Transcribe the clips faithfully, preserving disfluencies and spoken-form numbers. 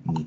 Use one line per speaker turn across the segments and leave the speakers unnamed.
Mm.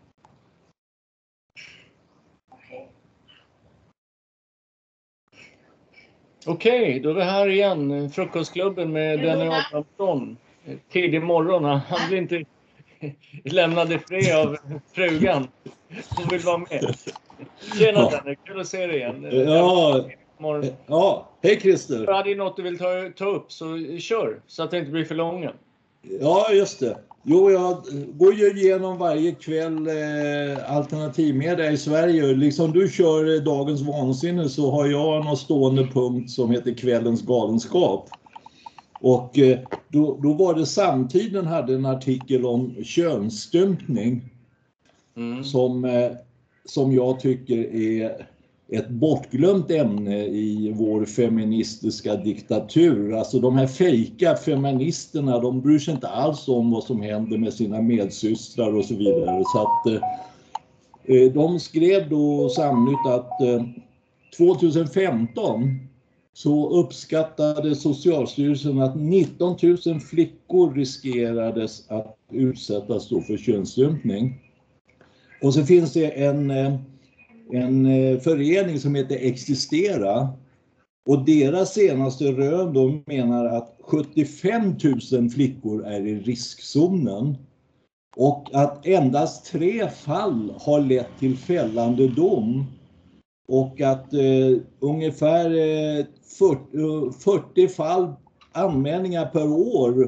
Okej, då är vi här igen. Frukostklubben med Denny Abrahamsson. Tidig morgon. Han blir inte lämnad i fred av frugan. Hon vill vara med. Tjena
Ja.
Denny, kul att se dig igen.
Ja, ja. Hej Christer.
Hade du något du vill ta, ta upp så kör. Så att det inte blir för långa.
Ja, just det. Jo, jag går ju igenom varje kväll eh, alternativmedia i Sverige. Liksom du kör eh, dagens vansinne så har jag någon stående punkt som heter kvällens galenskap. Och eh, då, då var det Samtiden hade en artikel om könsstympning mm. som, eh, som jag tycker är ett bortglömt ämne i vår feministiska diktatur. Alltså de här fejka feministerna, de bryr sig inte alls om vad som händer med sina medsystrar och så vidare. Så att eh, de skrev då Samnytt att eh, tjugohundrafemton så uppskattade Socialstyrelsen att nitton tusen flickor riskerades att utsättas då för könsstympning. Och så finns det en eh, en förening som heter Existera och deras senaste rön de menar att sjuttiofem tusen flickor är i riskzonen och att endast tre fall har lett till fällande dom och att eh, ungefär eh, fyrtio, fyrtio fall anmälningar per år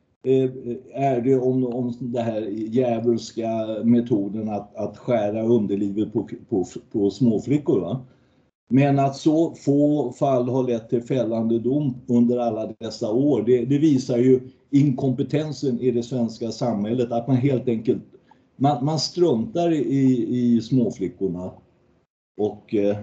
är det om, om det här djävulska metoden att, att skära underlivet på, på, på småflickor. Va? Men att så få fall har lett till fällande dom under alla dessa år, det, det visar ju inkompetensen i det svenska samhället. Att man helt enkelt, man, man struntar i, i småflickorna. Och, äh,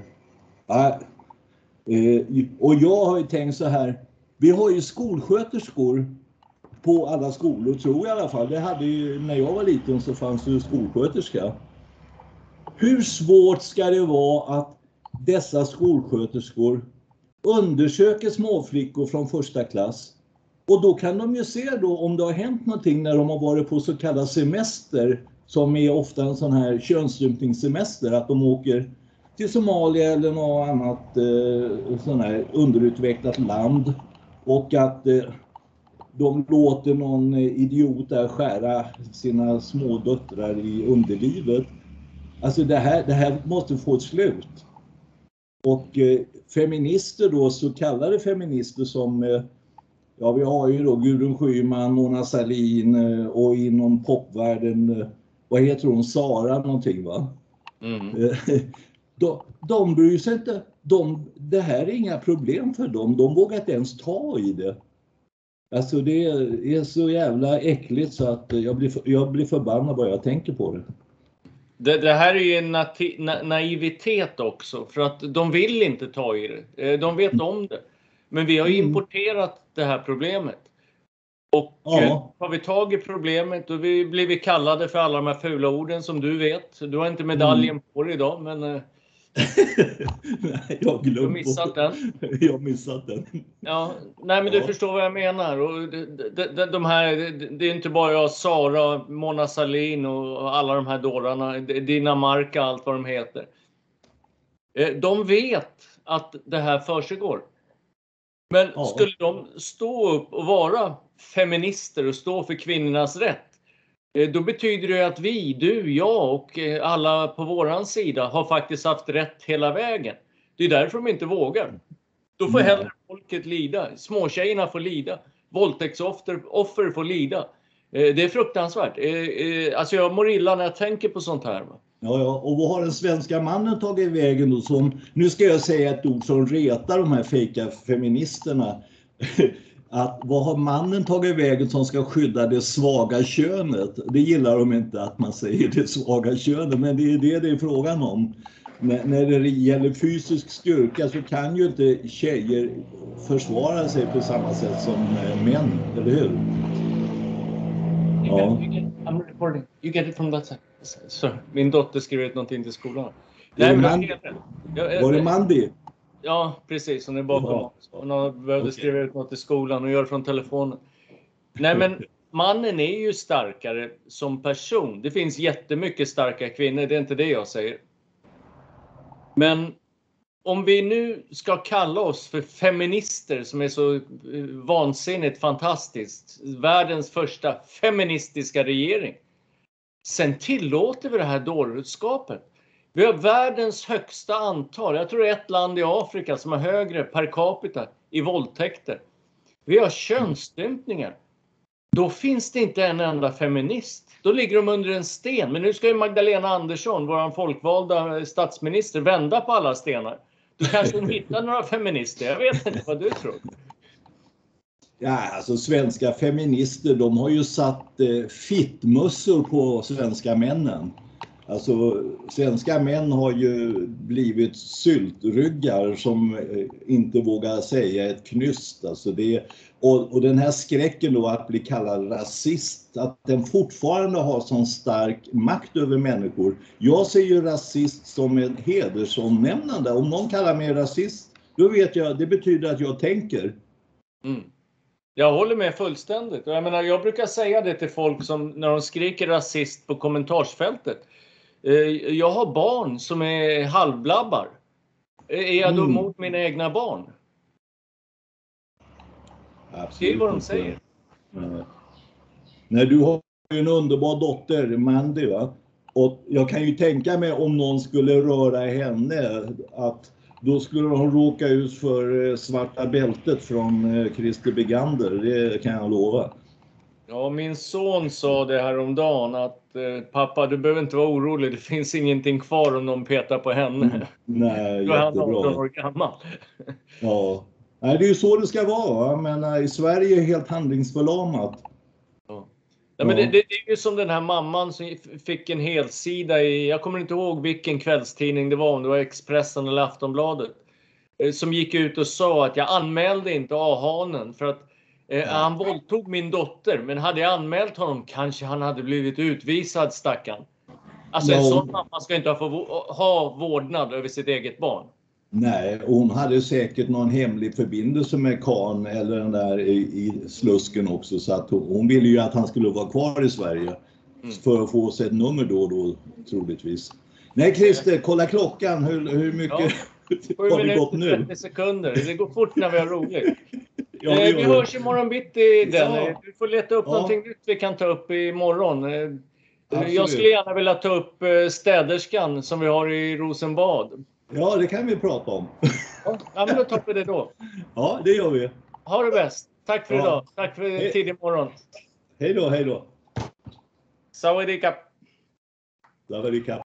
äh, och jag har ju tänkt så här, vi har ju skolsköterskor på alla skolor, tror jag i alla fall. Det hade ju, när jag var liten så fanns det ju skolsköterska. Hur svårt ska det vara att dessa skolsköterskor undersöker småflickor från första klass? Och då kan de ju se då om det har hänt någonting när de har varit på så kallad semester, som är ofta en sån här könsstympningssemester, att de åker till Somalia eller något annat eh, sån här underutvecklat land och att eh, de låter någon idiot där skära sina små döttrar i underlivet. Alltså det här, det här måste få ett slut. Och eh, feminister då, så kallade feminister som, eh, ja vi har ju då Gudrun Schyman, Mona Sahlin eh, och inom popvärlden, eh, vad heter hon, Sara någonting va? Mm. de, de bryr sig inte, de, det här är inga problem för dem, de vågar inte ens ta i det. Alltså det är så jävla äckligt så att jag blir, jag blir förbannad bara jag tänker på det.
Det, det här är ju en nati- na- naivitet också. För att de vill inte ta i det. De vet om det. Men vi har ju importerat det här problemet. Och ja. Har vi tag i problemet och vi blir vi kallade för alla de här fula orden som du vet. Du har inte medaljen mm. på dig idag men...
Nej, jag glömde.
Du har missat den.
Jag har missat den.
Ja, nej men du ja. förstår vad jag menar. Och de, de, de här, det är inte bara jag, Sara, Mona Sahlin och alla de här dårarna, Dinamarca, allt vad de heter. De vet att det här försiggår. Men ja. skulle de stå upp och vara feminister och stå för kvinnornas rätt, då betyder det att vi, du, jag och alla på våran sida har faktiskt haft rätt hela vägen. Det är därför de inte vågar. Då får hellre folket lida. Småtjejerna får lida. Våldtäktsoffer offer får lida. Det är fruktansvärt. Alltså jag mår illa när jag tänker på sånt här.
Ja, ja. Och vad har den svenska mannen tagit vägen då som, nu ska jag säga ett ord som retar de här fejka feministerna. Att vad har mannen tagit vägen som ska skydda det svaga könet? Det gillar de inte att man säger det svaga könet, men det är det det är frågan om. När, när det gäller fysisk styrka så kan ju inte tjejer försvara sig på samma sätt som män, eller hur?
Ja. You get, I'm recording. You get it from that side. So, min dotter skrev ut någonting till skolan.
Nej, men man, jag, var det Mandy?
Ja, precis. Hon är bakom oss. Hon har behövde okay. skriva ut något i skolan och gör det från telefonen. Nej, men mannen är ju starkare som person. Det finns jättemycket starka kvinnor, det är inte det jag säger. Men om vi nu ska kalla oss för feminister, som är så vansinnigt fantastiskt, världens första feministiska regering, sen tillåter vi det här dårskapet. Vi har världens högsta antal, jag tror det är ett land i Afrika som har högre per capita i våldtäkter. Vi har könsstympningar. Då finns det inte en enda feminist. Då ligger de under en sten. Men nu ska ju Magdalena Andersson, vår folkvalda statsminister, vända på alla stenar. Du kanske hittar några feminister. Jag vet inte vad du tror.
Ja, alltså svenska feminister, de har ju satt eh, fittmussor på svenska männen. Alltså svenska män har ju blivit syltryggar som eh, inte vågar säga ett knyst. Alltså det, och, och den här skräcken då att bli kallad rasist, att den fortfarande har sån stark makt över människor. Jag ser ju rasist som ett hedersomnämnande. Om någon kallar mig rasist, då vet jag, det betyder att jag tänker.
Mm. Jag håller med fullständigt. Jag menar, jag brukar säga det till folk som när de skriker rasist på kommentarsfältet. Jag har barn som är halvblabbar. Är jag då
Mm.
mot mina egna barn?
Absolut.
Det är vad de säger.
Ja. Nej, du har ju en underbar dotter, Mandy, va? Och jag kan ju tänka mig om någon skulle röra henne att då skulle hon råka ut för svarta bältet från Christer Begander. Det kan jag lova.
Ja, min son sa det här om dagen att eh, pappa, du behöver inte vara orolig. Det finns ingenting kvar om någon petar på henne.
Mm. Nej,
då är han
jättebra.
arton år gammal.
Ja. Nej, det är ju så det ska vara. Men äh, i Sverige är helt handlingsförlamat.
Ja. Ja, men det, det, det är ju som den här mamman som fick en helsida i, jag kommer inte ihåg vilken kvällstidning det var, om det var Expressen eller Aftonbladet, som gick ut och sa att jag anmälde inte A-hanen för att eh, han våldtog min dotter, men hade jag anmält honom kanske han hade blivit utvisad, stackarn. Alltså en sån mamma ska inte ha, få, ha vårdnad över sitt eget barn.
Nej, hon hade säkert någon hemlig förbindelse med Kahn eller den där i, i slusken också, så att hon, hon ville ju att han skulle vara kvar i Sverige mm. för att få sig ett nummer då och då, troligtvis. Nej, Christer, kolla klockan, hur, hur mycket ja, har det gått nu?
trettio sekunder, det går fort när vi har roligt.
Ja,
eh, vi hörs imorgon bitti, den.
Ja.
Du får leta upp ja. någonting nytt vi kan ta upp imorgon.
Absolut.
Jag skulle gärna vilja ta upp städerskan som vi har i Rosenbad.
Ja, det kan vi prata om.
Ja, men då tar vi det då.
Ja, det gör vi.
Ha det bäst. Tack för ja. idag. Tack för
He-
tidig morgon.
Hej då, hej då.
Sawadee kap.
Sawadee kap.